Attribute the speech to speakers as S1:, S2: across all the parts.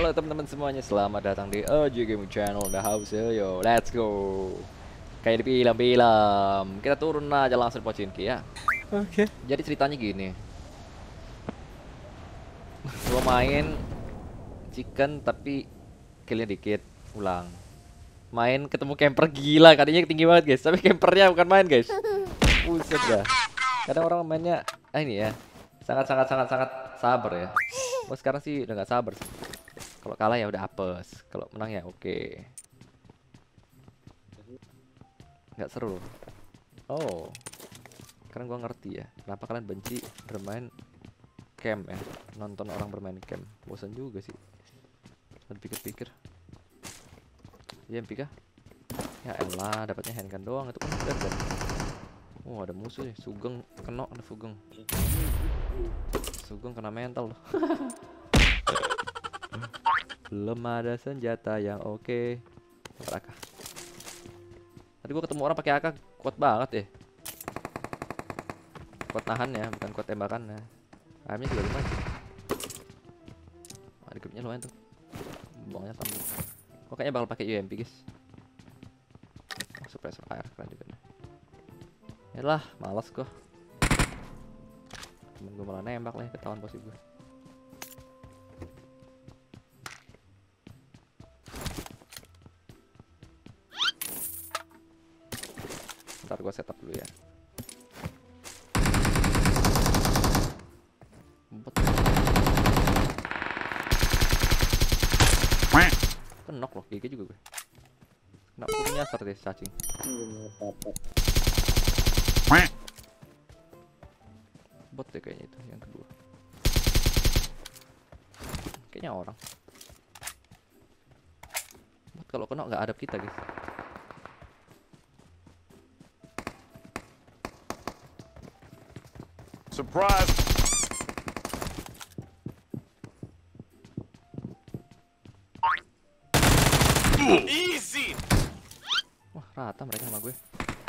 S1: Halo teman-teman semuanya, selamat datang di OG Gaming Channel The House. Yo, let's go. Kayak di film-film, kita turun aja langsung Pochinki ya.
S2: Oke.
S1: Jadi ceritanya gini. Gua main chicken tapi killnya dikit, ulang. Main ketemu camper gila, katanya tinggi banget guys, tapi campernya bukan main guys. Buset dah. Kadang orang mainnya ini ya, sangat sabar ya. Oh sekarang sih udah nggak sabar sih. Kalau kalah ya udah apes, kalau menang ya oke. Nggak seru. Oh, sekarang gua ngerti ya kenapa kalian benci bermain camp ya, nonton orang bermain camp. Bosan juga sih. Coba pikir-pikir. Iya Pika. Ya elah, dapatnya handgun doang, itu kan udah kan. Oh ada musuh nih, Sugeng kena, ada Sugeng. Sugeng kena mental loh. Belum ada senjata yang oke. AK. Tadi gua ketemu orang pakai AK kuat banget ya. Kuat nahan ya, bukan kuat tembakan ya. AM-nya juga lumayan sih. Ada gripnya lumayan tuh. Buangnya sama. Gua kayaknya bakal pakai UMP guys. Oh, suppressor air keren juga nih. Yalah, malas gua. Temen gua malah nembak lah, ketahuan posisi gua. Ntar gua setup dulu ya. Bot. Kenok loh, GG juga gue. Kena peluru nyasar deh cacing. Bot deh kayaknya itu yang kedua. Kayaknya orang. Bot kalau kena nggak hadap kita guys.
S2: Surprise. Easy.
S1: Wah rata mereka sama gue.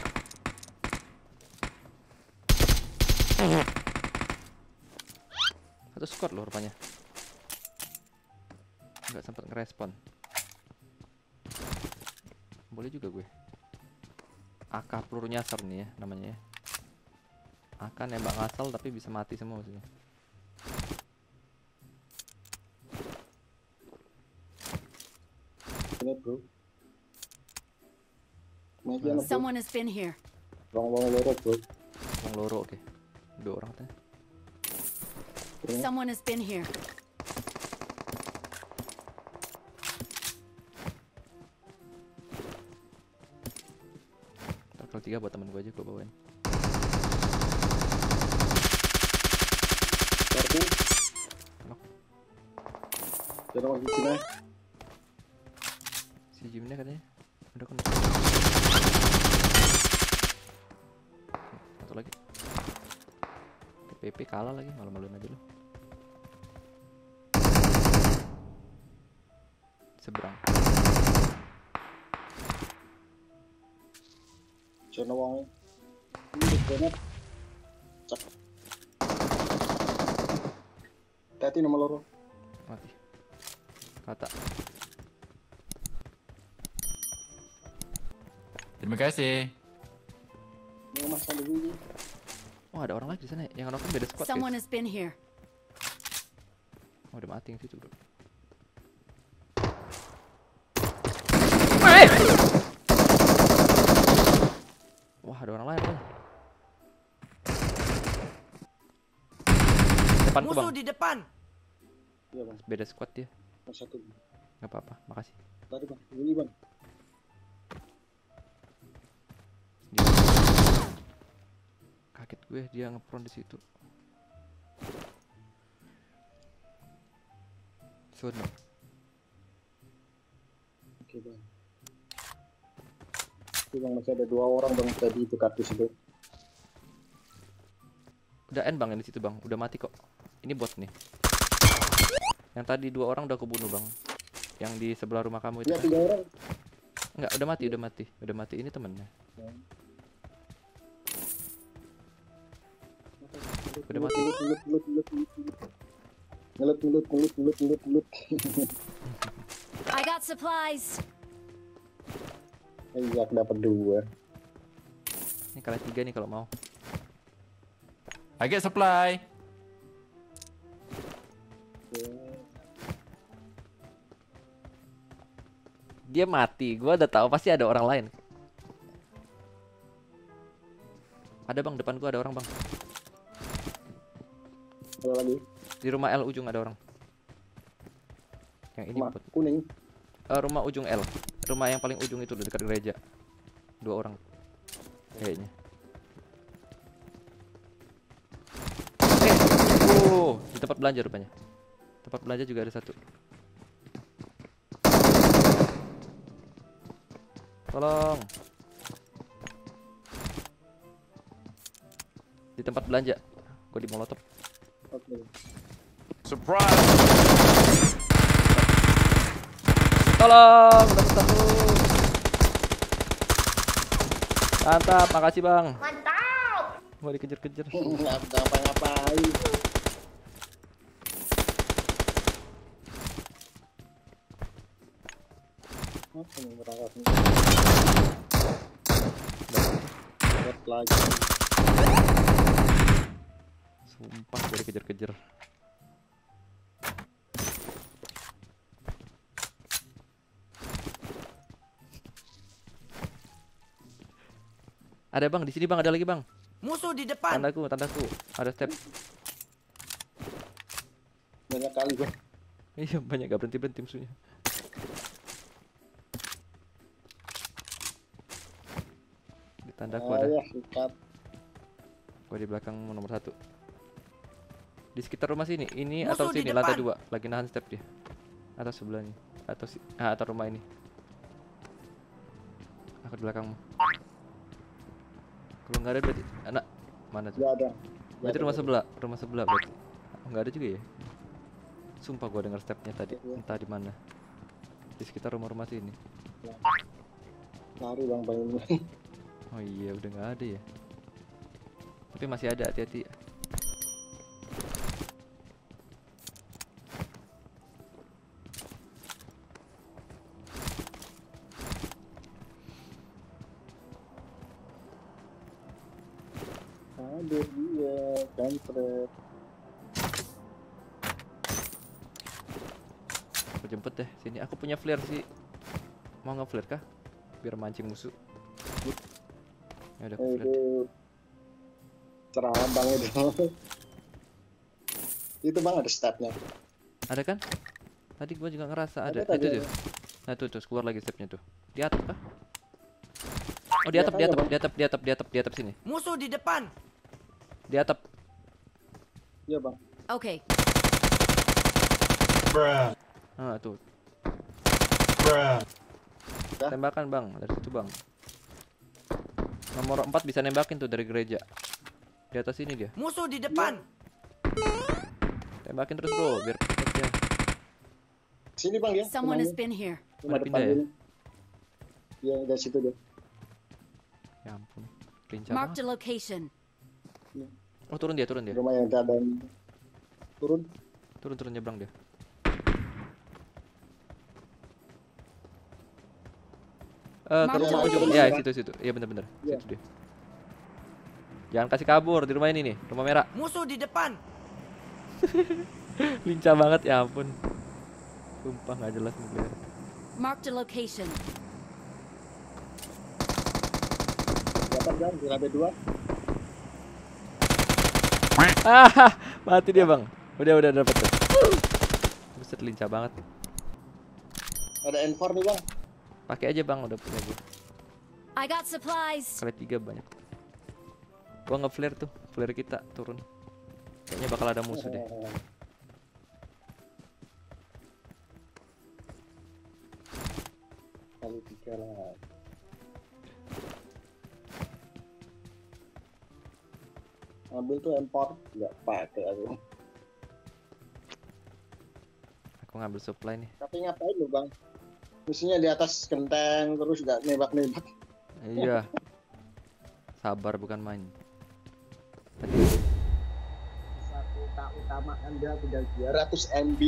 S1: Satu squad loh rupanya. Nggak sempat ngerespon. Boleh juga gue. AK peluru nyasar nih ya namanya ya. AK nembak ngasal tapi bisa mati semua maksudnya.
S3: Ini bro.
S4: Someone has been here.
S3: Wong loro bro.
S1: Yang loro oke. Dua orang tadi.
S4: Someone has been here.
S1: Ntar kalau 3 buat temen gue aja gue bawain.
S3: Kartu.
S1: Kenok.
S3: Jangan masuk sini.
S1: Si Jimnya katanya udah kena. Satu lagi. PP kalah lagi, malu-maluin aja lu. Seberang.
S3: Jangan wong. Ini banget. Cak. Tadi nomor loro.
S1: Mati. Kata.
S2: Terima kasih.
S3: Ini masa dulu ini.
S1: Oh ada orang lagi di sana yang nonton beda squad
S4: Someone
S1: guys.
S4: has been here.
S1: Oh udah mati yang situ bro. Wah ada orang lain bang. Depanku bang.
S5: Musuh di depan.
S3: Iya bang.
S1: Beda squad dia.
S3: Mas satu.
S1: Nggak apa-apa, makasih.
S3: Tadi bang. Ini bang.
S1: Kaget gue dia ngepron di situ. Sono.
S3: Oke bang. Itu bang masih ada 2 orang bang tadi itu kardus itu.
S1: Udah end bang yang di situ bang, udah mati kok. Ini bot nih. Yang tadi 2 orang udah kebunuh bang. Yang di sebelah rumah kamu itu.
S3: Iya
S1: Kan?
S3: 3 orang.
S1: Enggak, udah mati. Ini temennya. Udah mati.
S3: Ngelut.
S4: I got supplies.
S3: Iya, aku dapat 2.
S1: Ini kalian 3 nih kalau mau.
S2: I get supply.
S1: Dia mati, gua udah tahu pasti ada orang lain. Ada bang, depan gua ada orang bang.
S3: Ada lagi.
S1: Di rumah L ujung ada orang. Yang ini
S3: Rumah
S1: buat
S3: kuning.
S1: rumah ujung L. Rumah yang paling ujung itu dekat gereja. 2 orang. Kayaknya. Di tempat belanja rupanya. Tempat belanja juga ada 1. Tolong. Di tempat belanja. Gua di molotov.
S3: Oke.
S2: Surprise.
S1: Tolong, dapat 1. Mantap, makasih bang.
S5: Mantap.
S1: Gua dikejar-kejar.
S3: Nggak ngapa-ngapain. Apa yang berangkat nih? Dapat lagi.
S1: Sumpah gua dikejar-kejar. Ada bang, di sini bang, ada lagi bang.
S5: Musuh di depan.
S1: Tandaku, ada step.
S3: Banyak kali gua.
S1: Iya banyak, gak berhenti musuhnya. Di tandaku ada.
S3: Ya, sikat.
S1: Gua di belakang nomor 1. Di sekitar rumah sini, ini
S5: Musuh
S1: atau
S5: di
S1: sini
S5: depan.
S1: lantai 2, lagi nahan step dia. Atau sebelah nih, atau rumah ini. Aku di belakangmu. Kalau nggak ada berarti anak mana tuh?
S3: Nggak ada.
S1: Berarti rumah sebelah berarti. Oh, nggak ada juga ya? Sumpah gua dengar stepnya tadi,
S3: Iya.
S1: entah di mana. Di sekitar rumah-rumah sini.
S3: Lari bang paling.
S1: Oh iya, udah nggak ada ya. Tapi masih ada, hati-hati.
S3: Ada dia, kampret.
S1: Aku jemput deh sini. Aku punya flare sih. Mau nge-flare kah? Biar mancing musuh. Ya udah, aku flare.
S3: Itu ceramah itu. Itu bang ada stepnya.
S1: Ada kan? Tadi gua juga ngerasa ada.
S3: Ada tadi
S1: Itu
S3: ada.
S1: tuh. Nah tuh keluar lagi stepnya tuh. Di atap kah? Oh di
S3: Di
S1: atap,
S3: atas ya,
S1: di atap sini.
S5: Musuh di depan.
S1: Di atap.
S3: Iya bang.
S4: Okay.
S1: Ah tuh.
S3: Dah.
S1: Tembakan bang, dari situ bang. Nomor 4 bisa nembakin tuh dari gereja. Di atas ini dia.
S5: Musuh di depan.
S1: Tembakin terus bro, biar cepet ya.
S3: Sini bang ya.
S4: Someone has
S3: rumahnya.
S4: been here.
S3: Rumah
S1: Ada
S3: depan
S1: pindah ya?
S3: ini. Iya dari situ dia.
S1: Ya ampun, lincah
S4: Marked
S1: banget.
S4: a location.
S1: Oh turun dia.
S3: Rumah yang keadaan turun.
S1: Turun nyebrang dia. Ke
S4: Mark
S1: rumah
S4: the
S1: ujung.
S4: location.
S1: Ya situ. Iya bener.
S3: Iya.
S1: Situ dia. Jangan kasih kabur di rumah ini nih, rumah merah.
S5: Musuh di depan.
S1: Lincah banget ya ampun. Sumpah nggak jelas nih player.
S4: Marked a location.
S3: Dapat bang di lantai 2.
S1: Ah, mati dia bang. Udah dapet tuh. Buset lincah banget.
S3: Ada N4 nih bang.
S1: Pakai aja bang, udah punya gue.
S4: I got supplies.
S1: Kali 3 banyak. Gua nge-flare tuh, flare kita turun. Kayaknya bakal ada musuh deh.
S3: Kali 3 lah. Ambil tuh M4 nggak pakai aku.
S1: Aku ngambil supply nih.
S3: Tapi ngapain lu bang? Mestinya di atas genteng terus nggak nembak.
S1: Iya. Sabar bukan main.
S3: Satu utama Anda tinggal 200 MB.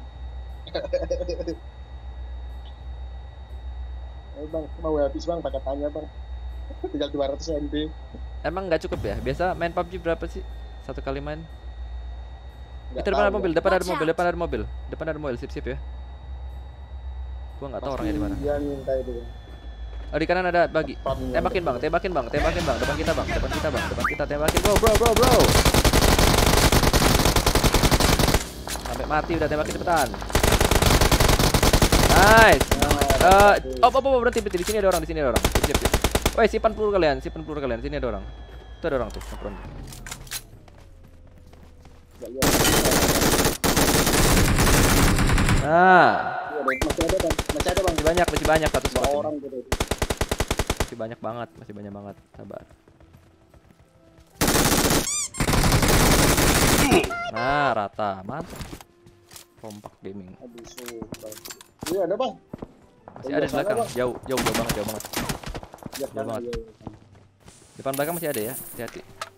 S3: Bang, mau habis bang, pakai tanya bang. Tinggal 200 MB.
S1: Emang nggak cukup ya? Biasa main PUBG berapa sih? Satu kali main?
S3: Nggak
S1: Itu depan ada
S3: tahu,
S1: mobil,
S3: Bang.
S1: depan ada
S4: Watch
S1: mobil,
S4: out.
S1: depan ada mobil, depan ada mobil, sip ya. Gua nggak tahu
S3: Pasti
S1: orangnya di mana.
S3: Dia minta itu. Bang.
S1: Oh di kanan ada bagi.
S3: Depannya.
S1: Tembakin bang, tembakin bang, tembakin bang, depan kita bang, depan kita bang, depan kita tembakin bro, bro. Sampai mati udah tembakin cepetan. Nice. Berhenti di sini ada orang, di sini ada orang. Sip. Woi, simpan peluru kalian, Sini ada orang. Itu ada orang tuh, ngepron.
S3: Nggak lihat.
S1: Nah,
S3: Iya, Bang. Masih ada bang,
S1: masih banyak satu
S3: dua
S1: spot ini.
S3: orang gitu.
S1: Masih banyak banget. Sabar. Nah, rata, mantap. Kompak gaming.
S3: Aduh, sumpah. Iya ada bang.
S1: Masih ada di
S3: sana,
S1: belakang.
S3: Bang.
S1: Jauh banget.
S3: Lihat
S1: Jauh banget.
S3: iya.
S1: Depan belakang masih ada ya. Hati-hati.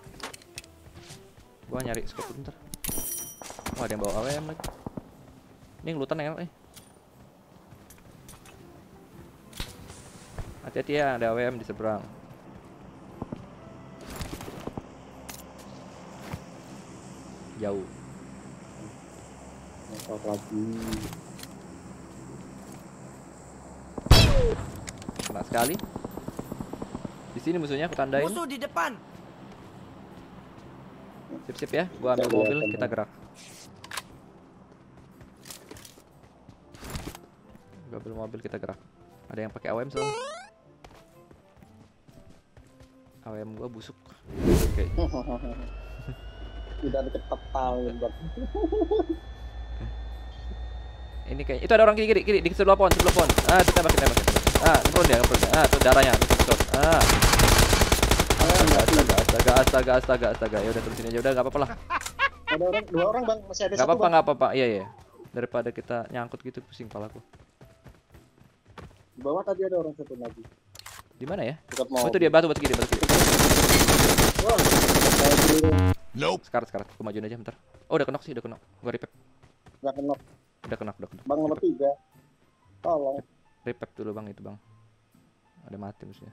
S1: Gua nyari scope bentar. Oh, ada yang bawa AWM lagi. Ini ngelutan enak nih. Hati-hati ya, ada AWM di seberang. Jauh.
S3: Motor lagi.
S1: Kena sekali. Di sini musuhnya aku tandain.
S5: Musuh di depan.
S1: Sip ya. Gua ambil mobil, kita gerak. Gua ambil mobil, kita gerak. Ada yang pakai AWM soalnya. AWM gua busuk. Oke.
S3: Tidak deket total bang.
S1: Ini kayak itu ada orang kiri di sebelah pohon. Ah, itu tembakin. Ah, ngeprun dia. Ah, itu darahnya. Ah. Astaga. Ya udah terusin aja. Udah enggak apa-apa lah.
S3: Ada orang, dua orang bang, masih ada
S1: Enggak
S3: satu bang.
S1: apa-apa. Iya. Daripada kita nyangkut gitu pusing kepalaku.
S3: Di bawah tadi ada orang satu lagi.
S1: Di mana ya?
S3: Dekat
S1: Oh,
S3: mau.
S1: itu dia batu kiri.
S3: Wah, saya keliru.
S1: Sekarang aku majuin aja bentar. Oh, udah kenok. Gua repep.
S3: Nggak kenok.
S1: Udah kenok.
S3: Bang nomor 3. Tolong.
S1: Repep dulu bang itu bang. Ada mati musuhnya.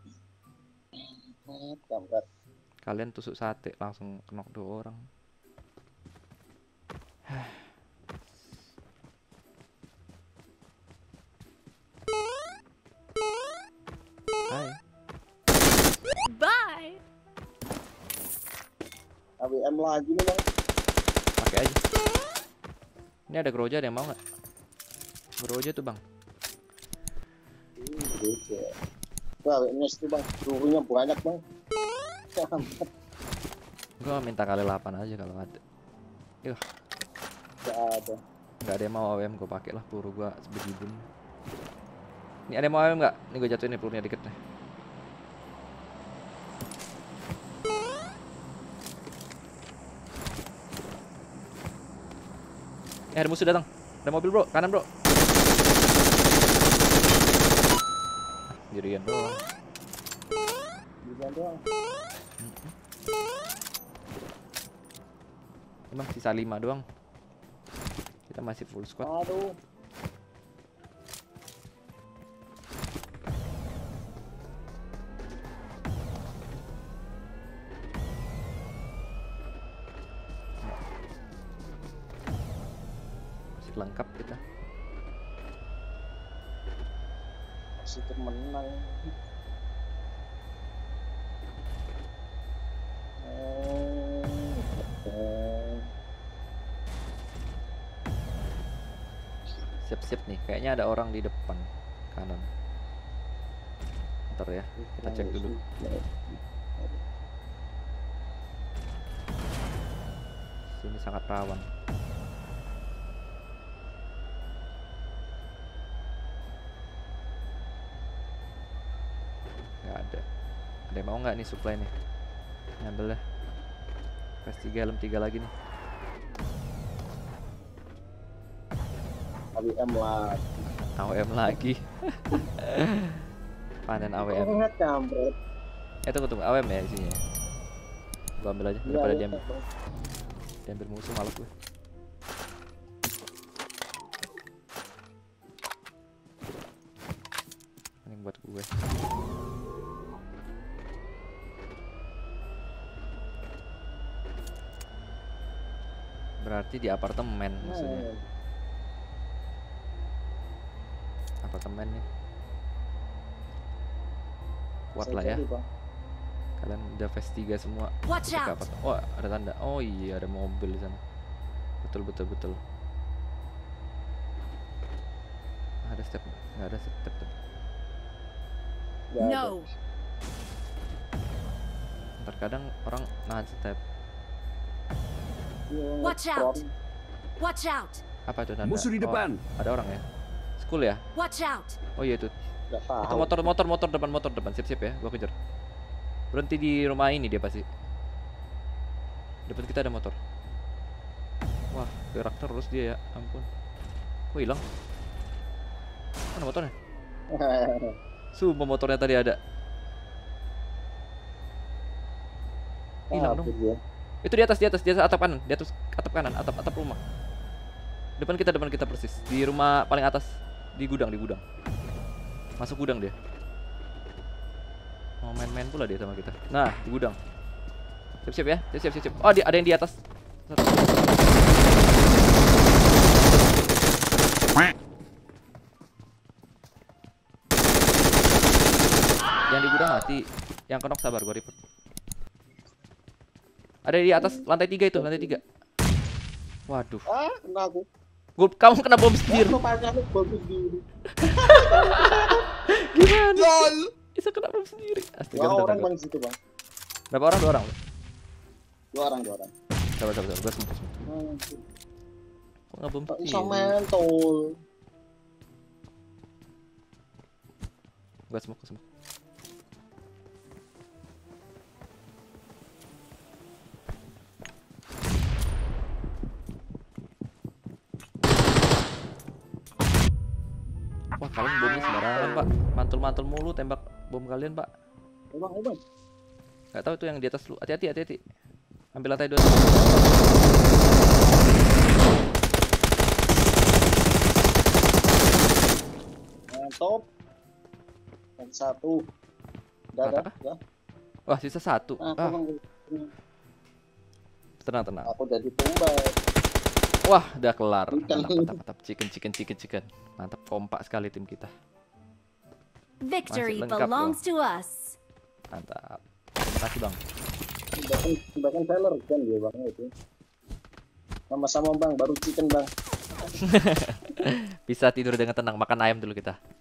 S3: Kampret.
S1: Kalian tusuk sate langsung kenok 2 orang. Hai.
S4: Bye.
S3: AWM lagi nih bang.
S1: Pakai aja. Ini ada Groja, ada yang mau nggak? Groja tuh bang.
S3: Gitu. Tuh AWM-nya situ bang. Pelurunya banyak bang.
S1: Gua minta kali 8 aja kalau ada.
S3: Nggak ada.
S1: Nggak ada yang mau AWM, gua pakai lah peluru gua sebejibun. Ini ada yang mau AWM nggak? Ini gua jatuhin nih pelurunya dikit nih. Ada musuh datang. Ada mobil bro, kanan bro. Dirian doang.
S3: Gimana doang.
S1: Emang sisa 5 doang. Kita masih full squad.
S3: Aduh.
S1: Masih lengkap kita.
S3: Masih menang.
S1: Siap-siap nih, kayaknya ada orang di depan kanan. Ntar ya, kita cek dulu. Sini sangat rawan. Nggak ada. Ada yang mau nggak nih supply nih? Ngambil dah. Res 3, helm 3 lagi nih.
S3: AWM lah.
S1: AWM lagi. Panen AWM.
S3: Ingat kampret.
S1: Tunggu AWM ya isinya. Gua ambil aja
S3: Iya,
S1: daripada
S3: iya,
S1: diambil.
S3: Bang.
S1: Diambil musuh males gue. Ini buat gue. Berarti di apartemen maksudnya. Apartemen nih. Kuat lah ya. Kalian udah phase 3 semua.
S4: Watch
S1: Ke
S4: out!
S1: apartemen. Oh, ada tanda. Oh iya, ada mobil di sana. Betul betul betul. Ada step, nggak ada step.
S4: No!
S1: Terkadang orang nahan step.
S4: Watch out! Watch out!
S1: Apa itu tanda?
S6: Musuh di
S1: Oh,
S6: depan.
S1: ada orang ya? School ya?
S4: Watch out!
S1: Oh iya itu.
S3: Gak
S1: Itu
S3: tahu.
S1: motor depan. Siap-siap ya, gua kejar. Berhenti di rumah ini dia pasti. Depan kita ada motor. Wah, gerak terus dia ya, ampun. Kok hilang? Mana motornya? Sumpah motornya tadi ada. Hilang dong. Itu di atas atap kanan, di atas atap kanan, atap rumah. Depan kita persis. Di rumah paling atas, di gudang. Masuk gudang dia. Mau main-main pula dia sama kita. Nah, di gudang. Siap-siap ya. Siap. Oh, ada yang di atas. Satu. Yang di gudang mati. Yang kenok sabar gua report. Ada di atas lantai 3 itu, lantai 3. Waduh.
S3: Kena aku.
S1: Kamu kena bom sendiri.
S3: Aku pakai aku bagus diri.
S1: Gimana?
S3: LOL.
S1: Bisa kena bom sendiri. Astaga,
S3: Dua
S1: bentar,
S3: orang
S1: bentar.
S3: bang situ bang.
S1: Berapa orang? 2 orang.
S3: Dua orang.
S1: Sabar. Gua smoke. Kok nggak bom
S3: Tak bisa
S1: sendiri?
S3: mentol.
S1: Gua smoke. Wah, kalian bomnya sembarangan, Pak. Mantul-mantul mulu tembak bom kalian, Pak.
S3: Bang.
S1: Gak tahu itu yang di atas lu. Hati-hati. Ambil lantai 2.
S3: Mantap. Yang satu. Udah.
S1: Wah, sisa 1.
S3: Aku
S1: Tenang.
S3: aku jadi tumbal.
S1: Wah, udah kelar.
S3: Chicken.
S1: Mantap. Chicken. Mantap, kompak sekali tim kita.
S4: Victory
S1: Masih lengkap
S4: belongs to us.
S1: Mantap. Makasih, Bang.
S3: Bahkan seller kan dia bangnya itu. Sama-sama bang, baru chicken bang.
S1: Bisa tidur dengan tenang. Makan ayam dulu kita.